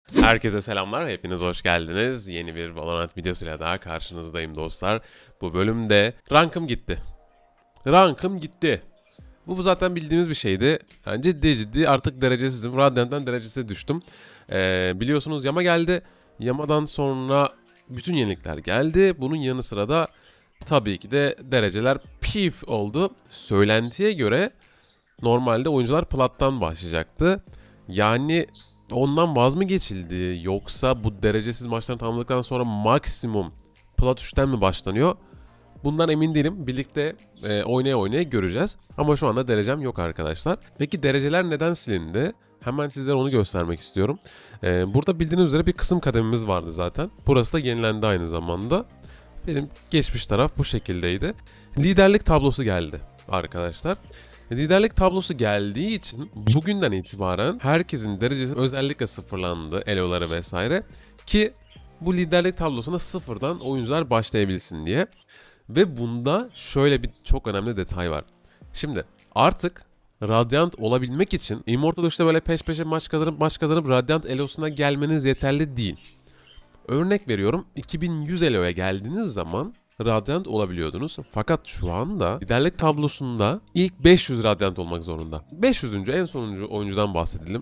Herkese selamlar, hepiniz hoş geldiniz. Yeni bir Valorant videosuyla daha karşınızdayım dostlar. Bu bölümde rankım gitti. Rankım gitti. Bu zaten bildiğimiz bir şeydi. Yani ciddi artık derecesizim. Radiant'tan derecesize düştüm. Biliyorsunuz Yama geldi. Yama'dan sonra bütün yenilikler geldi. Bunun yanı sıra da tabii ki de dereceler pif oldu. Söylentiye göre normalde oyuncular plattan başlayacaktı. Yani ondan vaz mı geçildi yoksa bu derecesiz maçları tamamladıktan sonra maksimum plat 3'ten mi başlanıyor? Bundan emin değilim. Birlikte oynaya göreceğiz. Ama şu anda derecem yok arkadaşlar. Peki dereceler neden silindi? Hemen sizlere onu göstermek istiyorum. Burada bildiğiniz üzere bir kısım kademimiz vardı zaten. Burası da yenilendi aynı zamanda. Benim geçmiş taraf bu şekildeydi. Liderlik tablosu geldi arkadaşlar. Liderlik tablosu geldiği için bugünden itibaren herkesin derecesi özellikle sıfırlandı, eloları vesaire. Ki bu liderlik tablosuna sıfırdan oyuncular başlayabilsin diye. Ve bunda şöyle bir çok önemli detay var. Şimdi artık Radiant olabilmek için Immortal 3'te böyle peş peşe maç kazanıp Radiant elosuna gelmeniz yeterli değil. Örnek veriyorum, 2100 eloya geldiğiniz zaman Radiant olabiliyordunuz. Fakat şu anda liderlik tablosunda ilk 500 Radiant olmak zorunda. 500. en sonuncu oyuncudan bahsedelim.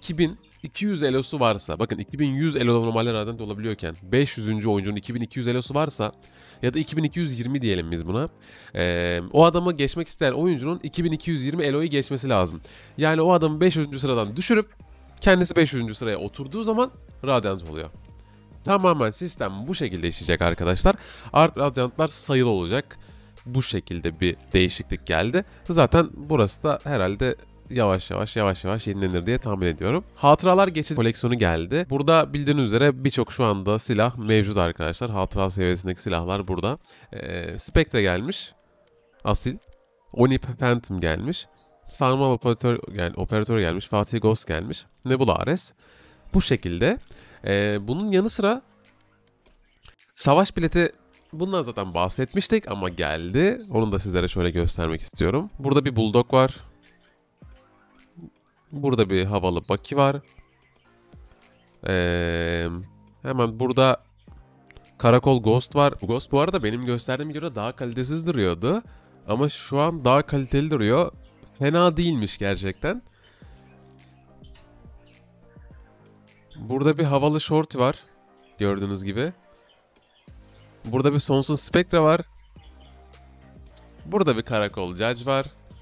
2200 elosu varsa, bakın 2100 elo normalde Radiant olabiliyorken 500. oyuncunun 2200 elosu varsa ya da 2220 diyelim biz buna. O adamı geçmek isteyen oyuncunun 2220 eloyu geçmesi lazım. Yani o adamı 500. sıradan düşürüp kendisi 500. sıraya oturduğu zaman Radiant oluyor. Tamamen sistem bu şekilde işleyecek arkadaşlar. Art radyantlar sayılı olacak. Bu şekilde bir değişiklik geldi. Zaten burası da herhalde yavaş yavaş yenilenir diye tahmin ediyorum. Hatıralar geçit koleksiyonu geldi. Burada bildiğiniz üzere birçok şu anda silah mevcut arkadaşlar. Hatıra seviyesindeki silahlar burada. Spectre gelmiş. Asil. Oni Phantom gelmiş. Sarmal operatör gelmiş. Fatih Ghost gelmiş. Nebula Ares. Bu şekilde. Bunun yanı sıra savaş bileti, bundan zaten bahsetmiştik ama geldi. Onu da sizlere şöyle göstermek istiyorum. Burada bir Bulldog var. Burada bir havalı Baki var. Hemen burada Karakol Ghost var. Ghost bu arada benim gösterdiğime göre daha kalitesiz duruyordu. Ama şu an daha kaliteli duruyor. Fena değilmiş gerçekten. Burada bir havalı Shorty var. Gördüğünüz gibi. Burada bir sonsuz Spectre var. Burada bir karakol Judge var.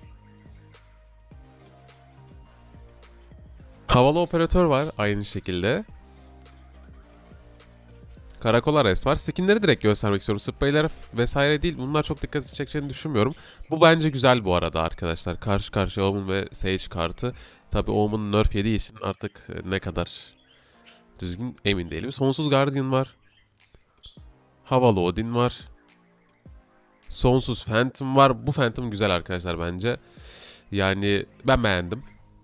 Havalı operatör var aynı şekilde. Karakol Ares var. Skinleri direkt göstermek istiyorum. Spreyler vesaire değil. Bunlar çok dikkat çekeceğini düşünmüyorum. Bu bence güzel bu arada arkadaşlar. Karşı karşıya Omen ve Sage kartı. Tabi Omen nerf yediği için artık ne kadar düzgün emin değilim. Sonsuz Guardian var. Havalı Odin var. Sonsuz Phantom var. Bu Phantom güzel arkadaşlar bence. Yani ben beğendim.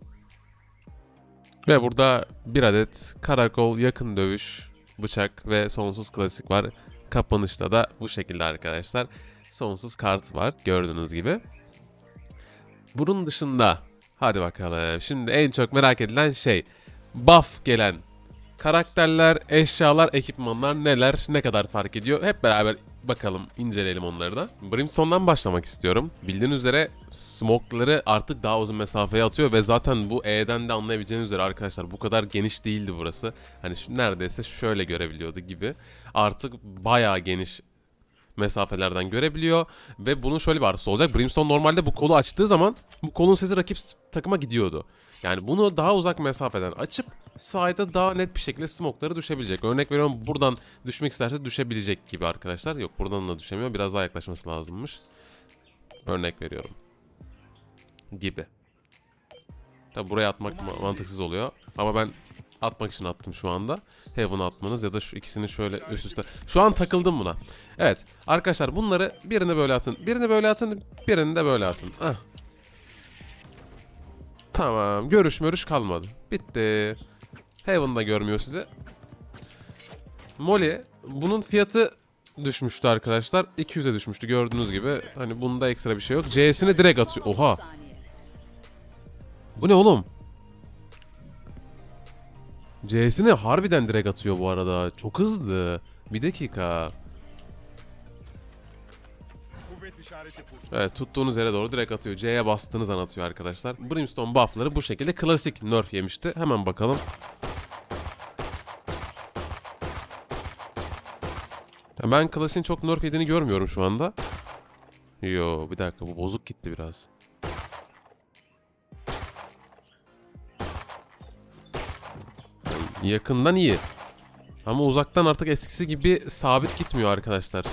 Ve burada bir adet karakol, yakın dövüş, bıçak ve sonsuz klasik var. Kapanışta da bu şekilde arkadaşlar. Sonsuz kart var gördüğünüz gibi. Bunun dışında hadi bakalım. Şimdi en çok merak edilen şey buff gelen karakterler, eşyalar, ekipmanlar neler, ne kadar fark ediyor? Hep beraber bakalım, inceleyelim onları da. Brimstone'dan başlamak istiyorum. Bildiğiniz üzere smoke'ları artık daha uzun mesafeye atıyor ve zaten bu E'den de anlayabileceğiniz üzere arkadaşlar bu kadar geniş değildi burası. Hani neredeyse şöyle görebiliyordu gibi. Artık bayağı geniş mesafelerden görebiliyor ve bunun şöyle bir artısı olacak. Brimstone normalde bu kolu açtığı zaman bu kolun sesi rakip takıma gidiyordu. Yani bunu daha uzak mesafeden açıp sahada daha net bir şekilde smoke'ları düşebilecek. Örnek veriyorum, buradan düşmek isterse düşebilecek gibi arkadaşlar. Yok, buradan da düşemiyor. Biraz daha yaklaşması lazımmış. Örnek veriyorum. Gibi. Tabi buraya atmak mantıksız oluyor. Ama ben atmak için attım şu anda. Heaven'a atmanız ya da şu ikisini şöyle üst üste. Şu an takıldım buna. Evet arkadaşlar, bunları birini böyle atın. Birini böyle atın. Birini de böyle atın. Ah. Tamam. Görüş kalmadı. Bitti. Heaven'da görmüyor sizi. Molly. Bunun fiyatı düşmüştü arkadaşlar. 200'e düşmüştü gördüğünüz gibi. Hani bunda ekstra bir şey yok. C'sini direkt atıyor. Oha. Bu ne oğlum? C'sini harbiden direkt atıyor bu arada. Çok hızlı. Bir dakika. Evet, tuttuğunuz yere doğru direkt atıyor. C'ye bastığınız an atıyor arkadaşlar. Brimstone buff'ları bu şekilde klasik nerf yemişti. Hemen bakalım. Ben klasik'in çok nerf yediğini görmüyorum şu anda. Yo, bir dakika, bu bozuk gitti biraz. Yani yakından iyi. Ama uzaktan artık eskisi gibi sabit gitmiyor arkadaşlar.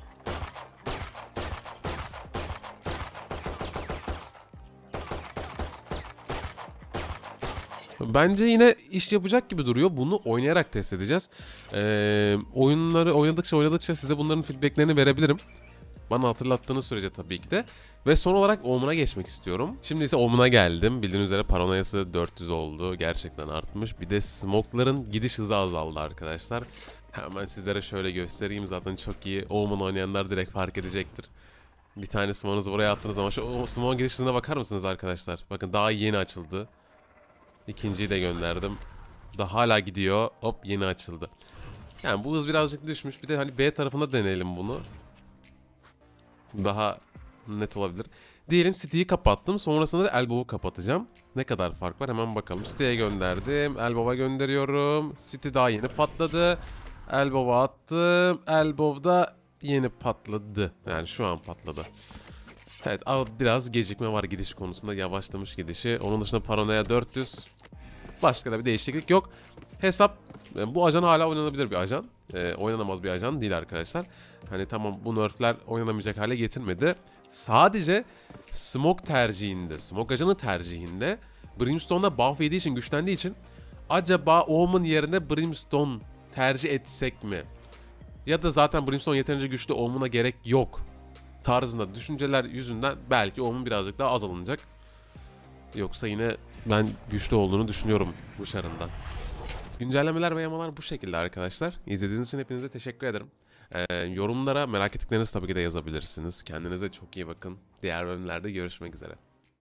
Bence yine iş yapacak gibi duruyor. Bunu oynayarak test edeceğiz. Oyunları oynadıkça size bunların feedbacklerini verebilirim. Bana hatırlattığınız sürece tabii ki de. Ve son olarak Omen'a geçmek istiyorum. Şimdi ise Omen'a geldim. Bildiğiniz üzere paranoyası 400 oldu. Gerçekten artmış. Bir de smoke'ların gidiş hızı azaldı arkadaşlar. Hemen sizlere şöyle göstereyim. Zaten çok iyi Omen oynayanlar direkt fark edecektir. Bir tane smoke'unuzu buraya attığınız zaman şu smoke'un gidiş hızına bakar mısınız arkadaşlar? Bakın daha yeni açıldı. İkinciyi de gönderdim. Da hala gidiyor. Hop, yeni açıldı. Yani bu hız birazcık düşmüş. Bir de hani B tarafında deneyelim bunu. Daha net olabilir. Diyelim City'yi kapattım. Sonrasında da Elbow'u kapatacağım. Ne kadar fark var hemen bakalım. City'ye gönderdim. Elbow'a gönderiyorum. City daha yeni patladı. Elbow'a attım. Elbow da yeni patladı. Yani şu an patladı. Evet, biraz gecikme var gidiş konusunda. Yavaşlamış gidişi. Onun dışında paranoya 400. Başka da bir değişiklik yok. Hesap, bu ajan hala oynanabilir bir ajan. Oynanamaz bir ajan değil arkadaşlar. Hani tamam, bu nerfler oynanamayacak hale getirmedi. Sadece smoke tercihinde, smoke ajanı tercihinde Brimstone'da buff yediği için, güçlendiği için acaba Omen yerine Brimstone tercih etsek mi? Ya da zaten Brimstone yeterince güçlü, Omen'a gerek yok tarzında düşünceler yüzünden belki Omen birazcık daha az alınacak. Yoksa yine ben güçlü olduğunu düşünüyorum bu şarında. Güncellemeler ve yamalar bu şekilde arkadaşlar. İzlediğiniz için hepinize teşekkür ederim. Yorumlara merak ettiklerinizi tabii ki de yazabilirsiniz. Kendinize çok iyi bakın. Diğer bölümlerde görüşmek üzere.